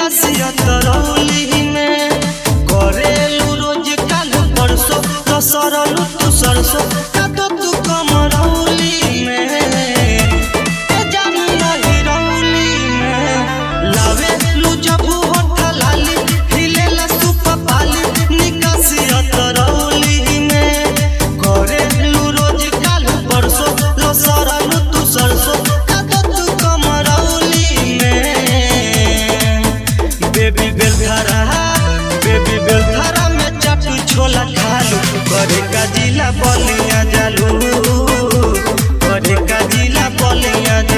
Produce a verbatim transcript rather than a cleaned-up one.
निकासिया तरौली में करेलू रोज काल परसों तो सरलू तू सरसों का तो तू कमरौली में जानू नहीं रौली में लावे लू जब होठा लाली हिलेला सुपा पाली निकासिया तरौली में करेलू रोज काल परसों तो सरलू तू सरसों का तो तू कमरौली में बेबी बेलधारा बेबी बेलधारा में चाटू छोला खालू करे का जिला बलिया जालू करे का जिला बलिया